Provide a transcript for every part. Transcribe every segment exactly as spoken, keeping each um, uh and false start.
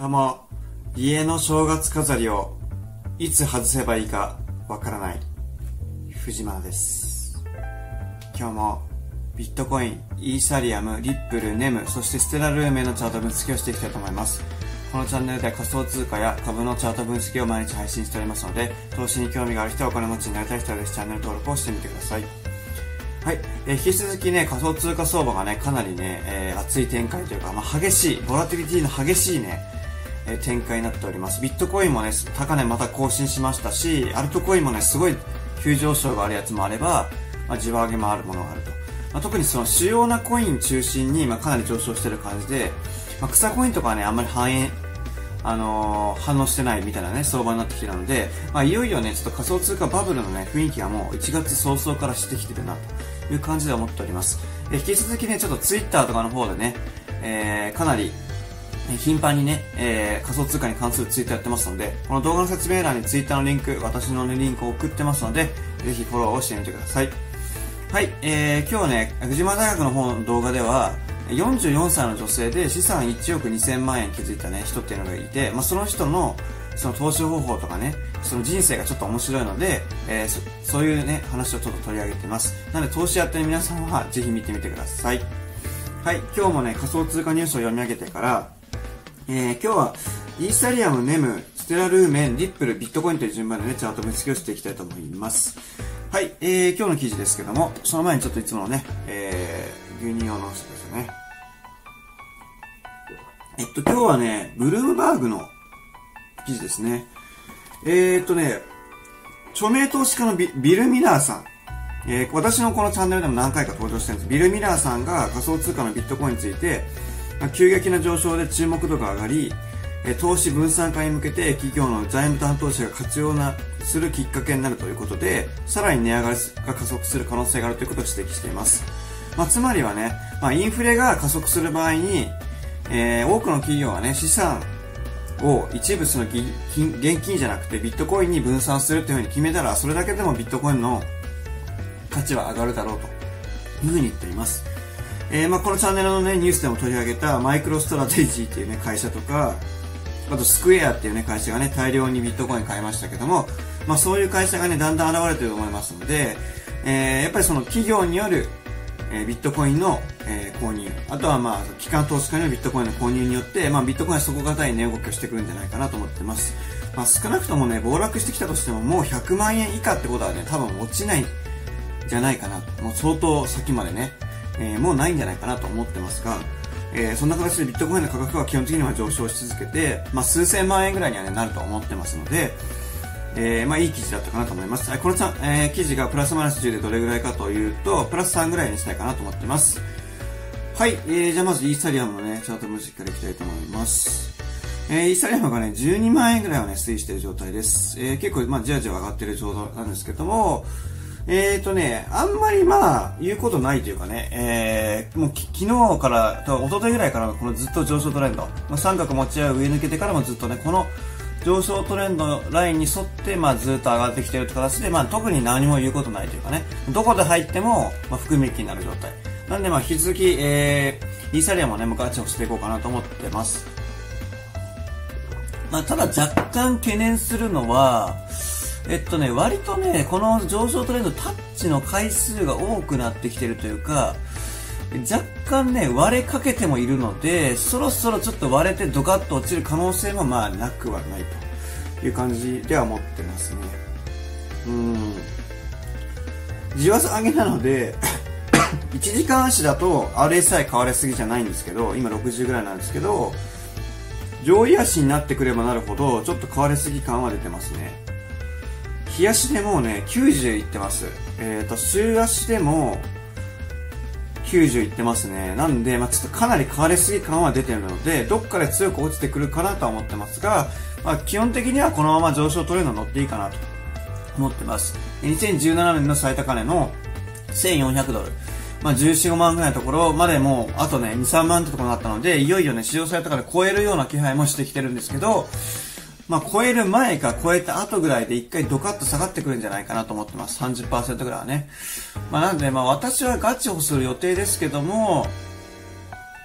どうも、家の正月飾りをいつ外せばいいかわからない藤間です。今日もビットコイン、イーサリアム、リップル、ネム、そしてステラルーメンのチャート分析をしていきたいと思います。このチャンネルでは仮想通貨や株のチャート分析を毎日配信しておりますので、投資に興味がある人はお金持ちになりたい人はぜひチャンネル登録をしてみてください。はい、えー、引き続きね、仮想通貨相場がね、かなりね、えー、熱い展開というか、まあ、激しい、ボラティリティの激しいね、えー、展開になっております。ビットコインもね、高値また更新しましたし、アルトコインもね、すごい急上昇があるやつもあれば、まあ、じわ上げもあるものがあると。まあ、特にその主要なコイン中心に、まあ、かなり上昇してる感じで、まあ、草コインとかはね、あんまり反映、あのー、反応してないみたいなね、相場になってきてるので、まあ、いよいよね、ちょっと仮想通貨バブルのね、雰囲気がもういちがつ早々からしてきてるな、という感じで思っております。え引き続きね、ちょっとツイッターとかの方でね、えー、かなり、頻繁にね、えー、仮想通貨に関するツイートやってますので、この動画の説明欄にツイッターのリンク、私の、ね、リンクを送ってますので、ぜひフォローをしてみてください。はい、えー、今日ね、藤間大学の方の動画では、よんじゅうよんさいの女性で資産いちおくにせんまんえん築いたね、人っていうのがいて、まあ、その人の、その投資方法とかね、その人生がちょっと面白いので、えー、そ, そういうね、話をちょっと取り上げています。なので、投資やってる皆さんは、ぜひ見てみてください。はい、今日もね、仮想通貨ニュースを読み上げてから、えー、今日は、イーサリアム、ネム、ステラルーメン、リップル、ビットコインという順番でね、チャート分析をしていきたいと思います。はい、えー、今日の記事ですけども、その前にちょっといつものね、えー、牛乳用のおしですよね。えっと、今日はね、ブルームバーグの記事ですね。えー、っとね、著名投資家の ビ, ビル・ミラーさん、えー、私のこのチャンネルでも何回か登場してるんです。ビル・ミラーさんが仮想通貨のビットコインについて、急激な上昇で注目度が上がり、投資分散化に向けて企業の財務担当者が活用なするきっかけになるということで、さらに値上がりが加速する可能性があるということを指摘しています。まあ、つまりはね、まあ、インフレが加速する場合に、えー、多くの企業はね、資産を一部その現金じゃなくてビットコインに分散するというふうに決めたら、それだけでもビットコインの価値は上がるだろうというふうに言っています。えー、まあこのチャンネルのね、ニュースでも取り上げたマイクロストラテジーっていうね、会社とか、あとスクエアっていうね、会社がね、大量にビットコイン買いましたけども、まあそういう会社がね、だんだん現れていると思いますので、えー、やっぱりその企業によるえー、ビットコインの、えー、購入、あとはまあ機関投資家によるビットコインの購入によって、まあビットコインは底堅い値動きをしてくるんじゃないかなと思ってます。まあ少なくともね、暴落してきたとしてももうひゃくまんえん以下ってことはね、多分落ちないんじゃないかなと。もう相当先までね、えー、もうないんじゃないかなと思ってますが、えー、そんな形でビットコインの価格は基本的には上昇し続けて、まあ数千万円ぐらいには、ね、なると思ってますので、えー、まあいい記事だったかなと思います。この、えー、記事がプラスマイナスじゅうでどれぐらいかというと、プラスさんぐらいにしたいかなと思っています。はい、えー、じゃあまずイーサリアムのね、チャート分析からいきたいと思います。えー、イーサリアムがね、じゅうにまんえんぐらいはね、推移している状態です。えー、結構、まあじわじわ上がっている状態なんですけども、えーとね、あんまりまあ、言うことないというかね、えー、もう昨日から、一昨日ぐらいからのこのずっと上昇トレンド、まあ、三角持ち合う上抜けてからもずっとね、この上昇トレンドラインに沿って、まあ、ずっと上がってきているという形で、まあ、特に何も言うことないというかね、どこで入っても、まあ、含み益になる状態。なんで、まあ、引き続き、えー、イーサリアムをね、ガチをしていこうかなと思ってます。まあ、ただ若干懸念するのは、えっとね、割とね、この上昇トレンドタッチの回数が多くなってきているというか、若干ね、割れかけてもいるので、そろそろちょっと割れてドカッと落ちる可能性もまあなくはないという感じでは思ってますね。うーん。じわ上げなので、いちじかん足だと アールエスアイ 買われすぎじゃないんですけど、今ろくじゅうぐらいなんですけど、上位足になってくればなるほど、ちょっと買われすぎ感は出てますね。日足でもうね、きゅうじゅういってます。えっと、週足でも、きゅうじゅういってますね。なんで、まあ、ちょっとかなり買われすぎ感は出てるので、どっかで強く落ちてくるかなとは思ってますが、まあ、基本的にはこのまま上昇トレンドに乗っていいかなと思ってます。にせんじゅうななねんの最高値のせんよんひゃくドル。まあ、じゅうよん、ごまんぐらいのところまでもう、あとね、に、さんまんってところになったので、いよいよね、市場最高値超えるような気配もしてきてるんですけど、まあ、超える前か超えた後ぐらいで一回ドカッと下がってくるんじゃないかなと思ってます。さんじゅっパーセント ぐらいはね。まあ、なんで、まあ、私はガチをする予定ですけども、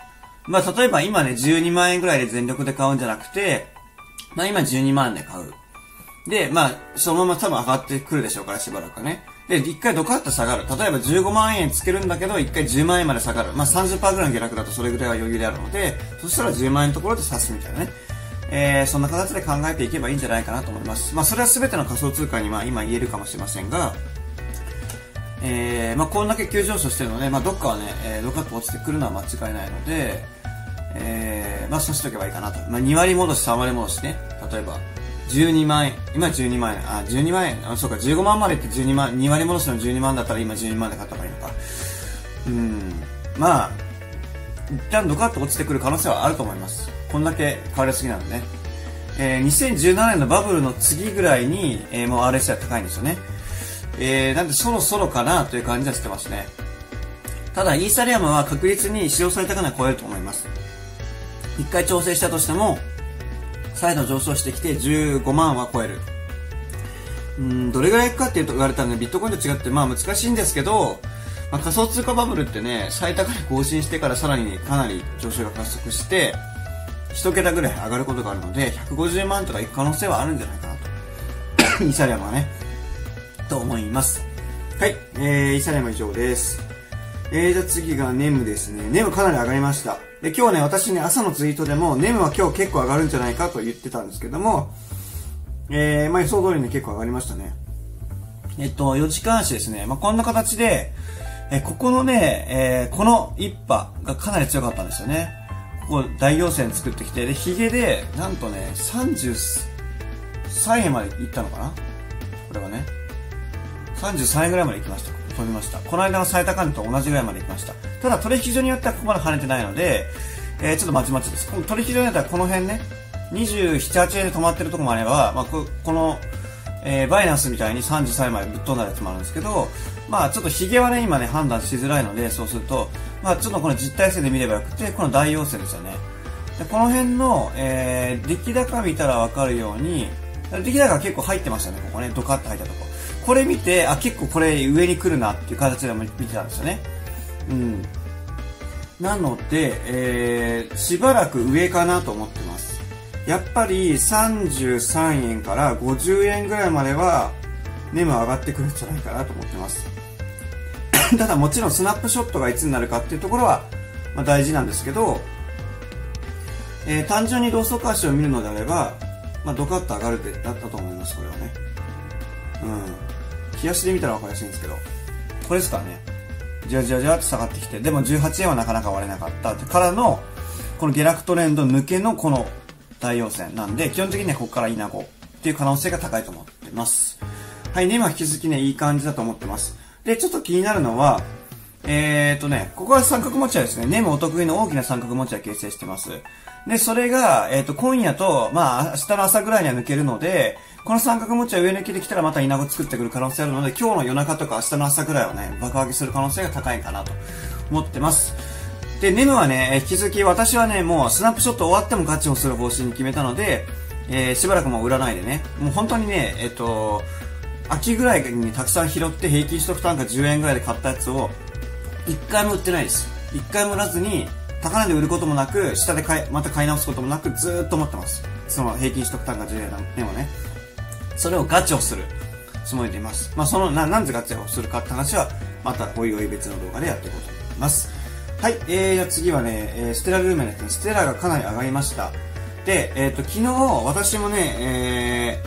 まあ、例えば今ね、じゅうにまんえんぐらいで全力で買うんじゃなくて、まあ今じゅうにまんで買う。で、まあ、そのまま多分上がってくるでしょうから、しばらくね。で、一回ドカッと下がる。例えばじゅうごまんえんつけるんだけど、一回じゅうまんえんまで下がる。まあ さんじゅっパーセント ぐらいの下落だとそれぐらいは余裕であるので、そしたらじゅうまんえんのところで刺すみたいなね。えー、そんな形で考えていけばいいんじゃないかなと思います。まあそれは全ての仮想通貨にまあ今言えるかもしれませんが、えー、まあこんだけ急上昇してるので、まあどっかはね、えー、ドカッと落ちてくるのは間違いないので、えー、まあそうしとけばいいかなと。まあに割戻し、さん割戻しね。例えば、じゅうにまんえん。今じゅうにまんえん。あ、じゅうにまんえん。あ、そうか、じゅうごまんまでいってじゅうにまん、に割戻しのじゅうにまんだったら今じゅうにまんで買った方がいいのか。うん。まあ、一旦ドカッと落ちてくる可能性はあると思います。こんだけ変わりすぎなのでね。えー、にせんじゅうななねんのバブルの次ぐらいに、えー、もう アールエスアイ 高いんですよね。えー、なんでそろそろかなという感じはしてますね。ただ、イーサリアムは確実に使用されたかな超えると思います。一回調整したとしても、再度上昇してきてじゅうごまんは超える。うん、どれぐらいいくかって言われたらね、ビットコインと違ってまあ難しいんですけど、まあ、仮想通貨バブルってね、最高値更新してからさらにかなり上昇が加速して、一桁ぐらい上がることがあるので、ひゃくごじゅうまんとかいく可能性はあるんじゃないかなと。イーサリアムはね、と思います。はい、えー、イーサリアムは以上です。えー、じゃあ次がネムですね。ネムかなり上がりました。で、今日ね、私ね、朝のツイートでも、ネムは今日結構上がるんじゃないかと言ってたんですけども、えー、まあ予想通りに結構上がりましたね。えっと、よじかん足ですね。まあこんな形で、えー、ここのね、えー、この一波がかなり強かったんですよね。ここ大陽線作ってきて、で、ヒゲで、なんとね、さんじゅうさんえんまで行ったのかなこれはね。さんじゅうさんえんぐらいまで行きました。飛びました。この間の最高値と同じぐらいまで行きました。ただ取引所によってはここまで跳ねてないので、えー、ちょっとまちまちです。この取引所によってはこの辺ね、にじゅうなな、はちえんで止まってるところもあれば、まあ、こ, この、えー、バイナンスみたいにさんじゅうさんえんまでぶっ飛んだやつもあるんですけど、まあちょっとヒゲはね、今ね、判断しづらいので、そうすると、まあちょっとこの実体線で見ればよくて、この大陽線ですよね。で、この辺の、えー、出来高見たらわかるように、出来高が結構入ってましたね、ここね、ドカッと入ったとこ。これ見て、あ、結構これ上に来るなっていう形で見てたんですよね。うん。なので、えー、しばらく上かなと思ってます。やっぱりさんじゅうさんえんからごじゅうえんぐらいまでは、ネム上がってくるんじゃないかなと思ってます。ただもちろんスナップショットがいつになるかっていうところは、まあ、大事なんですけど、えー、単純にローソク足を見るのであれば、まあ、ドカッと上がるでだったと思います、これはね。うん。冷やしで見たら分かりやすいんですけど、これですからね。じわじわじわって下がってきて、でもじゅうはちえんはなかなか割れなかったからの、この下落トレンド抜けのこの大陽線なんで、基本的にはここからイナゴっていう可能性が高いと思ってます。はい、ネムは引き続きね、いい感じだと思ってます。で、ちょっと気になるのは、えーとね、ここは三角持ち合いですね。ネムお得意の大きな三角持ち合い形成してます。で、それが、えっと、今夜と、まあ、明日の朝ぐらいには抜けるので、この三角持ち合い上抜けてきたらまたイナゴ作ってくる可能性あるので、今日の夜中とか明日の朝ぐらいはね、爆上げする可能性が高いかなと思ってます。で、ネムはね、引き続き私はね、もうスナップショット終わってもガチをする方針に決めたので、えー、しばらくもう売らないでね、もう本当にね、えっと、秋ぐらいにたくさん拾って平均取得単価じゅうえんぐらいで買ったやつを、一回も売ってないです。一回も売らずに、高値で売ることもなく、下で買い、また買い直すこともなく、ずーっと持ってます。その平均取得単価じゅうえんでもね。それをガチをするつもりでいます。まあ、その、な、なんでガチをするかって話は、またおいおい別の動画でやっていこうと思います。はい、えー、じゃあ次はね、えー、ステラルーメンですね。ステラがかなり上がりました。で、えっと、昨日、私もね、え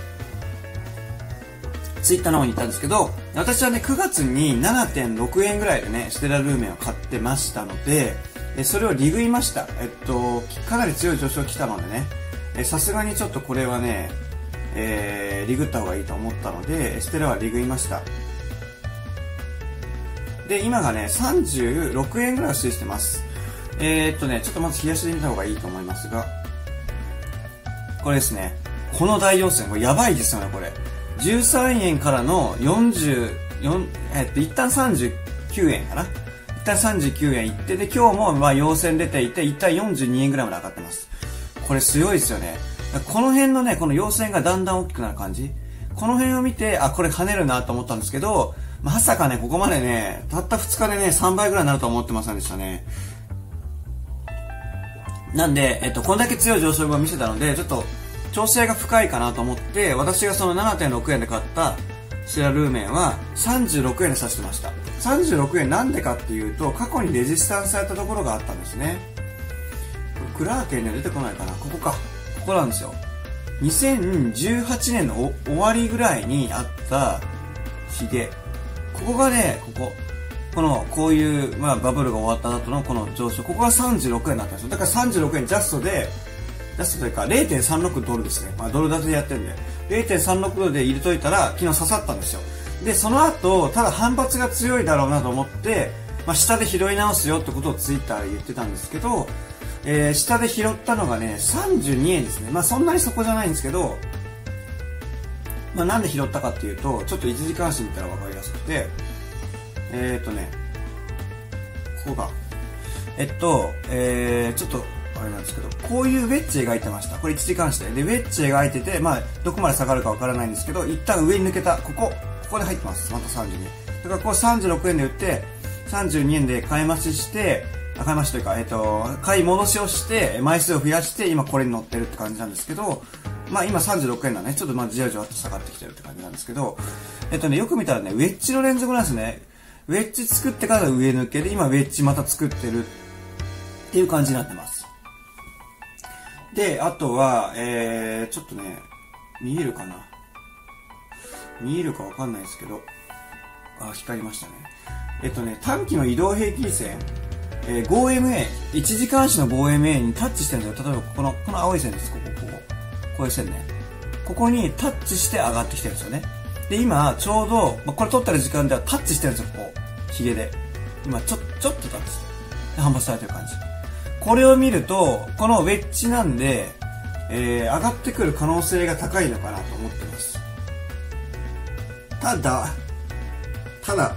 ー、ツイッターの方に行ったんですけど、私はね、くがつに ななてんろくえんぐらいでね、ステラルーメンを買ってましたので、それを利食いました。えっと、かなり強い上昇来たのでね、さすがにちょっとこれはね、えー、利食った方がいいと思ったので、ステラは利食いました。で、今がね、さんじゅうろくえんぐらいを推移してます。えー、っとね、ちょっとまず冷やしで見た方がいいと思いますが、これですね。この大陽線、これやばいですよね、これ。じゅうさんえんからのよんじゅうよん、えっと、一旦さんじゅうきゅうえんかな。一旦さんじゅうきゅうえんいって、で、今日もまあ陽線出ていて、一旦よんじゅうにえんぐらいまで上がってます。これ強いですよね。この辺のね、この陽線がだんだん大きくなる感じ。この辺を見て、あ、これ跳ねるなと思ったんですけど、まさかね、ここまでね、たったふつかでね、さんばいぐらいになるとは思ってませんでしたね。 なんで、えっと、こんだけ強い上昇分を見せたので、ちょっと、調整が深いかなと思って、私がその ななてんろくえんで買ったシラルーメンはさんじゅうろくえんで指してました。さんじゅうろくえんなんでかっていうと、過去にレジスタンスされたところがあったんですね。クラーケンには出てこないかな。ここか。ここなんですよ。にせんじゅうはちねんの終わりぐらいにあったヒゲ。ここがね、ここ。この、こういう、まあ、バブルが終わった後のこの上昇。ここがさんじゅうろくえんだったんですよ。だからさんじゅうろくえんジャストで、ジャストというか れいてんさんろく ドルですね。まあ、ドル建てでやってるんで。れいてんさんろく ドルで入れといたら、昨日刺さったんですよ。で、その後、ただ反発が強いだろうなと思って、まあ、下で拾い直すよってことをツイッターで言ってたんですけど、えー、下で拾ったのがね、さんじゅうにえんですね。まあ、そんなにそこじゃないんですけど、まあ、なんで拾ったかっていうと、ちょっと一時監視見たらわかりやすくて、えーっとね、ここが、えっと、えー、ちょっと、あれなんですけど、こういうウェッジ描いてました。これ一時監視で。で、ウェッジ描いてて、まあ、どこまで下がるかわからないんですけど、一旦上に抜けた、ここ、ここで入ってます。またさんじゅうにえん。だからこうさんじゅうろくえんで売って、さんじゅうにえんで買い増しして、あ、買い増しというか、えっと、買い戻しをして、枚数を増やして、今これに乗ってるって感じなんですけど、まあ今さんじゅうろくえんだね。ちょっとまあじわじわと下がってきてるって感じなんですけど、えっとね、よく見たらね、ウェッジの連続なんですね。ウェッジ作ってから上抜けで、今ウェッジまた作ってるっていう感じになってます。で、あとは、えー、ちょっとね、見えるかな見えるかわかんないですけど、あ、光りましたね。えっとね、短期の移動平均線、えー、ごエムエー、一時監視の ごエムエー にタッチしてるんですよ。例えば、この、この青い線です。ここ、ここ。こういう線ね。ここにタッチして上がってきてるんですよね。で、今、ちょうど、まあ、これ撮ってる時間ではタッチしてるんですよ、こう。ヒゲで。今、ちょ、ちょっとタッチして。で、反発されてる感じ。これを見ると、このウェッジなんで、えー、上がってくる可能性が高いのかなと思ってます。ただ、ただ、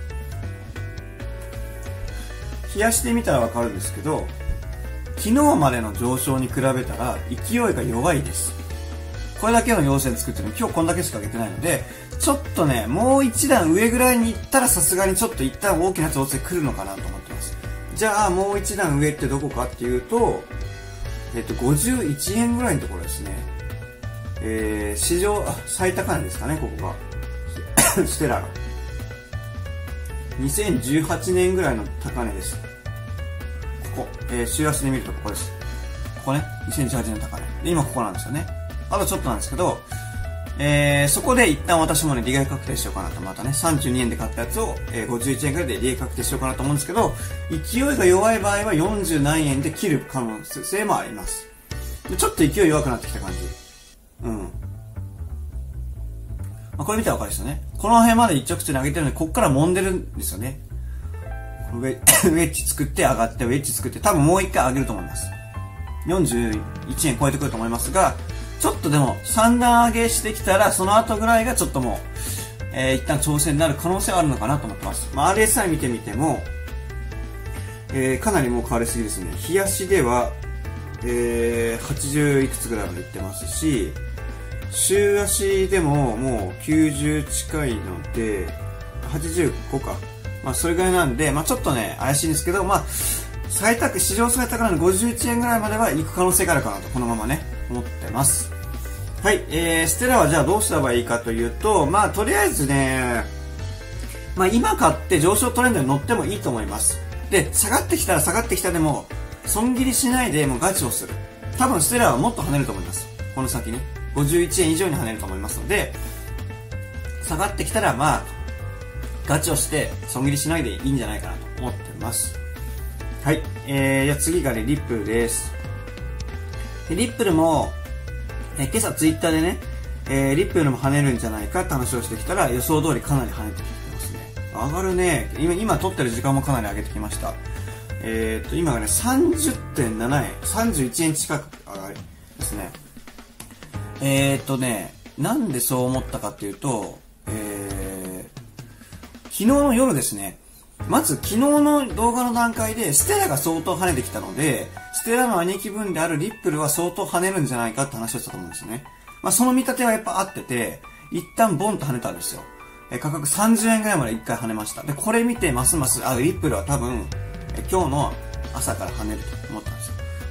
冷やしてみたらわかるんですけど、昨日までの上昇に比べたら勢いが弱いです。これだけの陽線作ってるの今日こんだけしか上げてないので、ちょっとね、もう一段上ぐらいに行ったらさすがにちょっと一旦大きな調整来るのかなと思ってます。じゃあもう一段上ってどこかっていうと、えっと、ごじゅういちえんぐらいのところですね。えー、史上最高値ですかね、ここが。ステラが。にせんじゅうはちねんぐらいの高値です。ここ、えー、週足で見るとここです。ここね、にせんじゅうはちねんの高値。で、今ここなんですよね。あとちょっとなんですけど、えー、そこで一旦私もね、利害確定しようかなと。またね、さんじゅうにえんで買ったやつを、えー、ごじゅういちえんぐらいで利害確定しようかなと思うんですけど、勢いが弱い場合はよんじゅう何円で切る可能性もあります。でちょっと勢い弱くなってきた感じ。うん。まあ、これ見たらわかるですよね。この辺まで一直線に上げてるので、こっから揉んでるんですよね。ウェッジ作って上がって、ウェッジ作って、多分もう一回上げると思います。よんじゅういちえん超えてくると思いますが、ちょっとでもさん段上げしてきたら、その後ぐらいがちょっともう、えー、一旦調整になる可能性はあるのかなと思ってます。まあ、アールエスアイ 見てみても、えー、かなりもう変わりすぎですね。日足では、えー、はちじゅういくつぐらいまでいってますし、週足でももうきゅうじゅう近いので、はちじゅうごか。まあ、それぐらいなんで、まあ、ちょっとね、怪しいんですけど、まあ、最高、史上最高値のごじゅういちえんぐらいまでは行く可能性があるかなと、このままね、思ってます。はい、えー、ステラはじゃあどうしたらいいかというと、まあ、とりあえずね、まあ、今買って上昇トレンドに乗ってもいいと思います。で、下がってきたら下がってきたでも、損切りしないでもうガチをする。多分ステラはもっと跳ねると思います。この先ね。ごじゅういちえん以上に跳ねると思いますので、下がってきたらまあ、ガチをして損切りしないでいいんじゃないかなと思ってます。はい。えー、じゃあ次がね、リップルです。でリップルも、え今朝ツイッターでね、えー、リップルも跳ねるんじゃないかって話をしてきたら予想通りかなり跳ねてきてますね。上がるね。今、今撮ってる時間もかなり上げてきました。えーと、今がね、さんじゅってんななえん、さんじゅういちえん近く上がりですね。えーとね、なんでそう思ったかっていうと、えー、昨日の夜ですね、まず昨日の動画の段階でステラが相当跳ねてきたので、ステラの兄貴分であるリップルは相当跳ねるんじゃないかって話をしたと思うんですよね。まあその見立てはやっぱ合ってて、一旦ボンと跳ねたんですよ。え価格さんじゅうえんぐらいまで一回跳ねました。で、これ見てますます、あ、リップルは多分、え今日の朝から跳ねると思ったんですよ。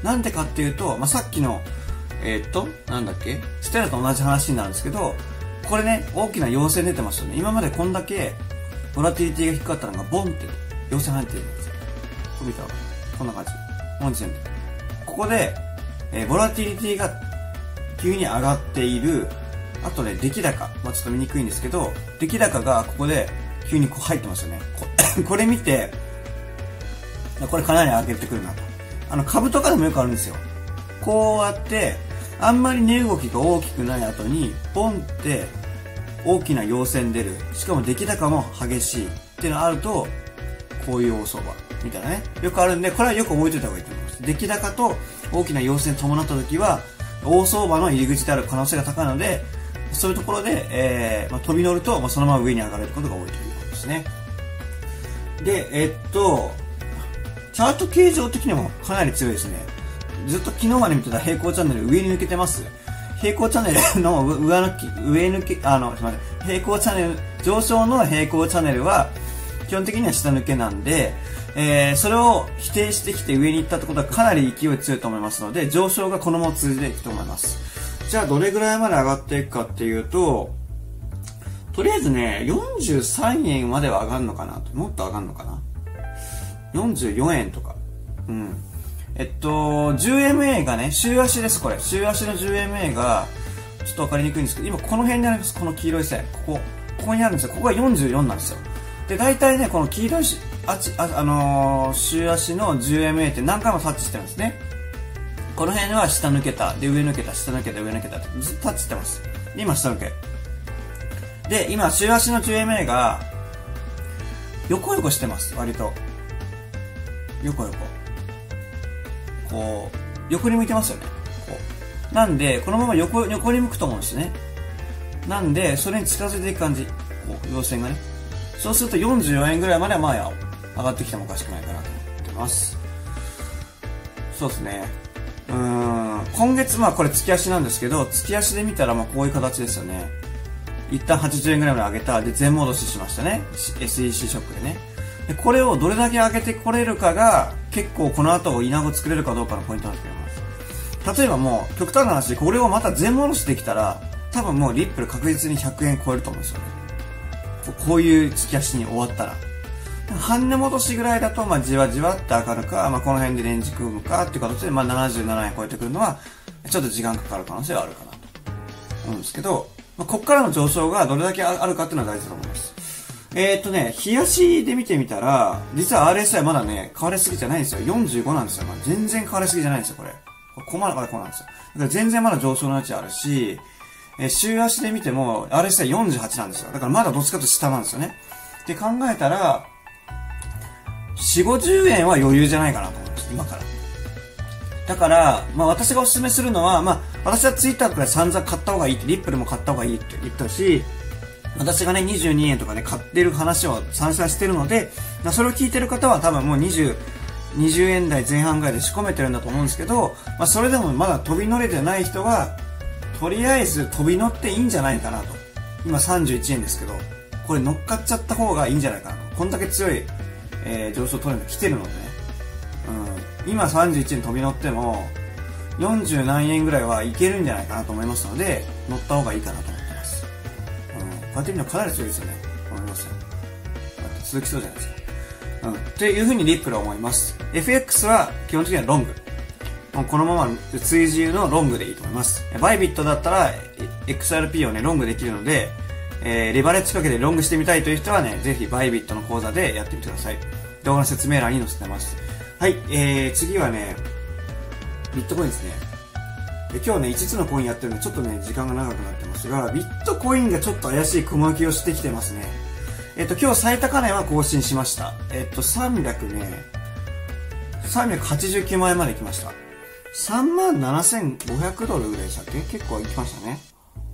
なんでかっていうと、まあ、さっきの、えー、っと、なんだっけステラと同じ話になるんですけど、これね、大きな陽線出てますよね。今までこんだけ、ボラティリティが低かったのが、ボンって陽線入ってるんですよ。ここ見たら、こんな感じ。この時点で。ここで、えー、ボラティリティが急に上がっている。あとね、出来高。まあ、ちょっと見にくいんですけど、出来高がここで急にこう入ってますよね。こ, これ見て、これかなり上げてくるなと。あの、株とかでもよくあるんですよ。こうやって、あんまり値動きが大きくない後に、ポンって大きな陽線出る。しかも出来高も激しいっていうのがあると、こういう大相場みたいなね。よくあるんで、これはよく覚えておいた方がいいと思います。出来高と大きな陽線伴った時は、大相場の入り口である可能性が高いので、そういうところで、えーまあ、飛び乗ると、まあ、そのまま上に上がれることが多いということですね。で、えっと、チャート形状的にもかなり強いですね。ずっと昨日まで見てた平行チャンネル上に抜けてます。平行チャンネルの上抜き、上抜け、あの、すみません。平行チャンネル、上昇の平行チャンネルは、基本的には下抜けなんで、えー、それを否定してきて上に行ったってことはかなり勢い強いと思いますので、上昇がこのまま続いていくと思います。じゃあどれぐらいまで上がっていくかっていうと、とりあえずね、よんじゅうさんえんまでは上がるのかなと。もっと上がるのかな ?よんじゅうよえんとか。うん。えっと、じゅうエムエー がね、週足です、これ。週足の じゅうエムエー が、ちょっとわかりにくいんですけど、今この辺にあります。この黄色い線。ここ。ここにあるんですよ。ここがよんじゅうよんなんですよ。で、大体ね、この黄色いし、あち、あ、あのー、週足の じゅうエムエー って何回もタッチしてるんですね。この辺は下抜けた。で、上抜けた。下抜けた。上抜けた。ってずっとタッチしてます。で、今下抜け。で、今、週足の じゅうエムエー が、横横してます。割と。横横。こう、横に向いてますよね。こう。なんで、このまま横、横に向くと思うんですね。なんで、それに近づいていく感じ。こう、陽線がね。そうするとよんじゅうよえんぐらいまではまあ上がってきてもおかしくないかなと思ってます。そうですね。うーん。今月まあこれ月足なんですけど、月足で見たらまあこういう形ですよね。一旦はちじゅうえんぐらいまで上げた。で、全戻ししましたね。エスイーシー ショックでね。で、これをどれだけ上げてこれるかが、結構この後イナゴ作れるかどうかのポイントになってきます。例えばもう、極端な話でこれをまた全戻しできたら、多分もうリップル確実にひゃくえん超えると思うんですよね。こういう月足に終わったら。半値戻しぐらいだと、まあ、じわじわって上がるか、まあ、この辺でレンジ組むかっていう形で、まあ、ななじゅうななえん超えてくるのは、ちょっと時間かかる可能性はあるかなと思うんですけど、まあ、こっからの上昇がどれだけあるかっていうのは大事だと思います。えー、っとね、日足で見てみたら、実は アールエスアイ まだね、変わりすぎじゃないんですよ。よんじゅうごなんですよ。まあ、全然変わりすぎじゃないんですよ、これ。ここまでまだこうなんですよ。だから全然まだ上昇の余地あるし、えー、週足で見ても アールエスアイよんじゅうはちなんですよ。だからまだどっちかと下なんですよね。って考えたら、よんじゅう、ごじゅうえんは余裕じゃないかなと思います、今から。だから、まあ私がお勧めするのは、まあ私はツイッターくらい散々買った方がいいって、リップルも買った方がいいって言ったし、私がね、にじゅうにえんとかね、買ってる話を散々してるので、それを聞いてる方は多分もうにじゅう、にじゅうえん台前半ぐらいで仕込めてるんだと思うんですけど、まあそれでもまだ飛び乗れてない人は、とりあえず飛び乗っていいんじゃないかなと。今さんじゅういちえんですけど、これ乗っかっちゃった方がいいんじゃないかなと。こんだけ強い、えー、上昇トレンド来てるのでね。うん。今さんじゅういちえん飛び乗っても、よんじゅう何円ぐらいはいけるんじゃないかなと思いますので、乗った方がいいかなと思ってます。うん。こうやって見るとかなり強いですよね。思いますよ。続きそうじゃないですか。うん。というふうにリップルは思います。エフエックス は基本的にはロング。このまま追従のロングでいいと思います。バイビットだったら エックスアールピー をね、ロングできるので、えー、レバレッジかけてロングしてみたいという人はね、ぜひバイビットの講座でやってみてください。動画の説明欄に載せてます。はい、えー、次はね、ビットコインですね。今日ね、いつつのコインやってるので、ちょっとね、時間が長くなってますが、ビットコインがちょっと怪しい雲行きをしてきてますね。えっと、今日最高値は更新しました。えっと、さんびゃくね、さんびゃくはちじゅうきゅうまんえんまで来ました。さんまんななせんごひゃくドルぐらいでしたっけ？結構行きましたね。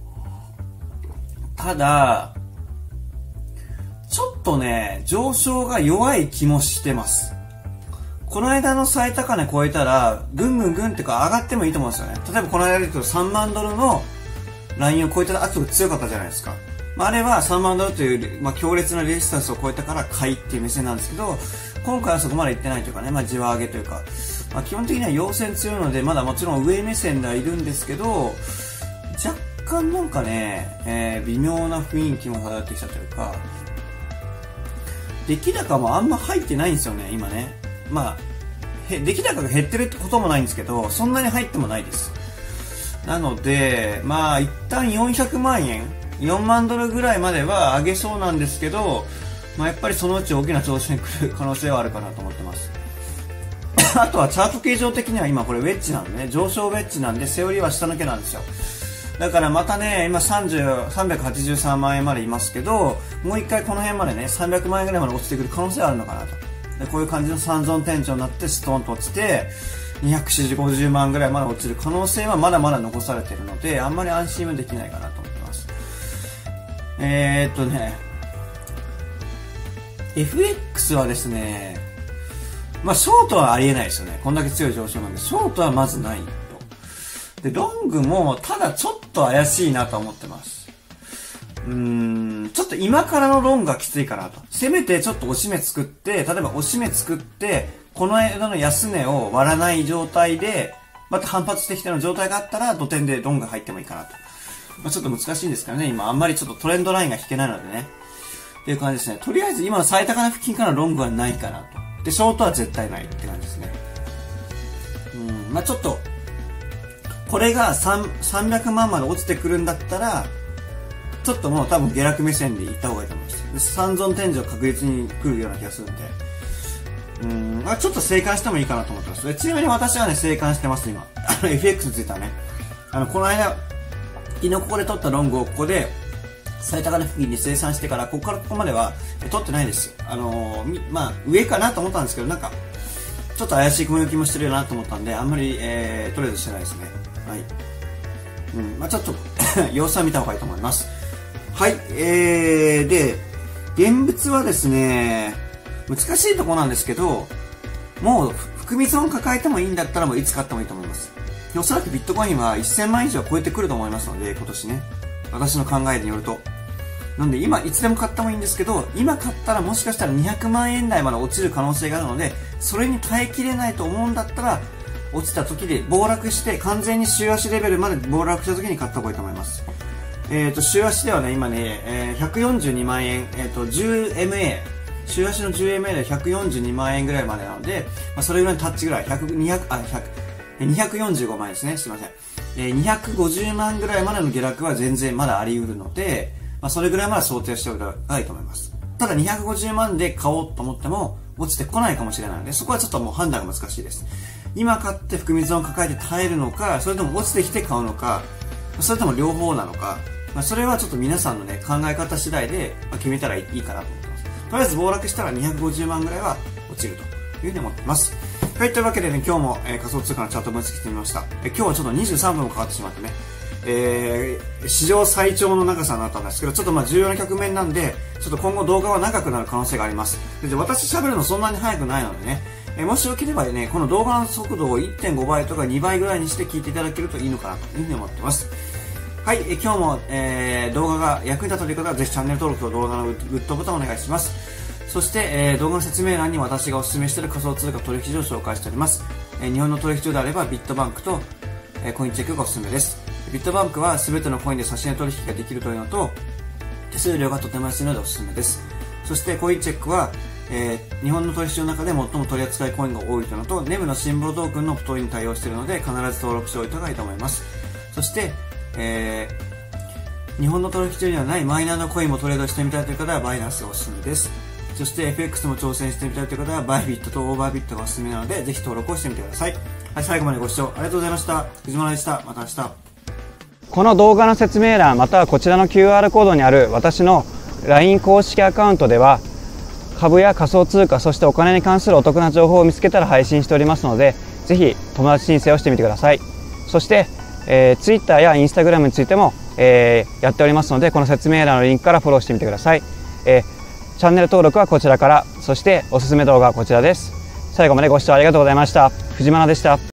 ただ、ちょっとね、上昇が弱い気もしてます。この間の最高値超えたら、ぐんぐんぐんってか上がってもいいと思うんですよね。例えばこの間で言うとさんまんドルのラインを超えたら圧力強かったじゃないですか。まあ、あれはさんまんドルという、まあ、強烈なレジスタンスを超えたから買いっていう目線なんですけど、今回はそこまで行ってないというかね、まあ、じわ上げというか、 まあ、基本的には陽線強いので、まだもちろん上目線ではいるんですけど、若干なんかね、えー、微妙な雰囲気も漂ってきたというか、出来高もあんま入ってないんですよね、今ね。まあ、出来高が減ってるってこともないんですけど、そんなに入ってもないです。なので、まあ、一旦よんひゃくまんえん、よんまんドルぐらいまでは上げそうなんですけど、まあ、やっぱりそのうち大きな調子に来る可能性はあるかなと思ってます。あとはチャート形状的には今これウェッジなんでね、上昇ウェッジなんで、セオリーは下抜けなんですよ。だからまたね、今さんじゅう、さんびゃくはちじゅうさんまんえんまでいますけど、もう一回この辺までね、さんびゃくまんえんぐらいまで落ちてくる可能性はあるのかなと。でこういう感じの三尊天井になってストーンと落ちて、にひゃくよんじゅう、ごじゅうまんぐらいまで落ちる可能性はまだまだ残されているので、あんまり安心はできないかなと思ってます。えーっとね、エフエックス はですね、まあ、ショートはありえないですよね。こんだけ強い上昇なんで、ショートはまずないと。で、ロングも、ただちょっと怪しいなと思ってます。うーん、ちょっと今からのロングがきついかなと。せめてちょっと押し目作って、例えば押し目作って、この間の安値を割らない状態で、また反発してきての状態があったら、土点でロング入ってもいいかなと。まあ、ちょっと難しいんですからね、今あんまりちょっとトレンドラインが引けないのでね。っていう感じですね。とりあえず今の最高値付近からロングはないかなと。で、ショートは絶対ないって感じですね。うん、まあちょっと、これがさんびゃくまんまで落ちてくるんだったら、ちょっともう多分下落目線で行った方がいいと思います。で三尊天井確実に来るような気がするんで。うん、まあちょっと静観してもいいかなと思ってます。でちなみに私はね、静観してます、今。あの、エフエックス についてはね。あの、この間、昨日ここで取ったロングをここで、最高値付近に生産してから、ここからここまでは、え取ってないです。あのー、まあ、上かなと思ったんですけど、なんか、ちょっと怪しい雲行きもしてるよなと思ったんで、あんまり、えー、とりあえずしてないですね。はい。うん、まあちょっと、様子は見た方がいいと思います。はい、えー、で、現物はですね、難しいところなんですけど、もう、含み損抱えてもいいんだったらもういつ買ってもいいと思います。おそらくビットコインはせんまん以上超えてくると思いますので、今年ね。私の考えによると。なんで今いつでも買ってもいいんですけど、今買ったらもしかしたらにひゃくまんえん台まで落ちる可能性があるので、それに耐えきれないと思うんだったら、落ちた時で暴落して、完全に週足レベルまで暴落した時に買った方がいいと思います。えっと、週足ではね、今ね、えー、ひゃくよんじゅうにまんえん、えっと、じゅうエムエー、週足の じゅうエムエー でひゃくよんじゅうにまんえんぐらいまでなので、まあ、それぐらいのタッチぐらい、ひゃく、にひゃく、あ、ひゃく、にひゃくよんじゅうごまんえんですね。すいません。えー、にひゃくごじゅうまんぐらいまでの下落は全然まだあり得るので、まあ、それぐらいまで想定しておいた方がいいと思います。ただにひゃくごじゅうまんで買おうと思っても、落ちてこないかもしれないので、そこはちょっともう判断が難しいです。今買って含み損を抱えて耐えるのか、それとも落ちてきて買うのか、それとも両方なのか、まあ、それはちょっと皆さんのね、考え方次第で決めたらいいかなと思ってます。とりあえず暴落したらにひゃくごじゅうまんぐらいは落ちるというふうに思っています。はい、というわけでね、今日も、えー、仮想通貨のチャート分析してみました。えー、今日はちょっとにじゅうさんぷんもかかってしまってね、えー、史上最長の長さになったんですけど、ちょっとまあ重要な局面なんで、ちょっと今後動画は長くなる可能性があります。で、私喋るのそんなに速くないのでね、えー、もしよければね、この動画の速度を いってんごばいとかにばいぐらいにして聞いていただけるといいのかなというふうに思ってます。はい、えー、今日も、えー、動画が役に立てる方はぜひチャンネル登録と動画のグッドボタンをお願いします。そして、えー、動画の説明欄に私がお勧めしている仮想通貨取引所を紹介しております。えー、日本の取引所であればビットバンクと、えー、コインチェックがお勧めです。ビットバンクは全てのコインで差し値取引ができるというのと、手数料がとても安いのでお勧めです。そしてコインチェックは、えー、日本の取引所の中で最も取り扱いコインが多いというのと、ネムのシンボルトークンの太いに対応しているので必ず登録しておいた方がいいと思います。そして、えー、日本の取引所にはないマイナーのコインもトレードしてみたいという方はバイナンスがお勧めです。そして エフエックス も挑戦してみたいという方はバイビットとオーバービットがおすすめなのでぜひ登録をしてみてください。はい、最後までご視聴ありがとうございました。藤原でした。また明日。 この動画の説明欄またはこちらの キューアール コードにある私の ライン 公式アカウントでは株や仮想通貨そしてお金に関するお得な情報を見つけたら配信しておりますのでぜひ友達申請をしてみてください。そして、えー、Twitter や Instagram についても、えー、やっておりますのでこの説明欄のリンクからフォローしてみてください。えーチャンネル登録はこちらから、そしておすすめ動画はこちらです。最後までご視聴ありがとうございました。藤原でした。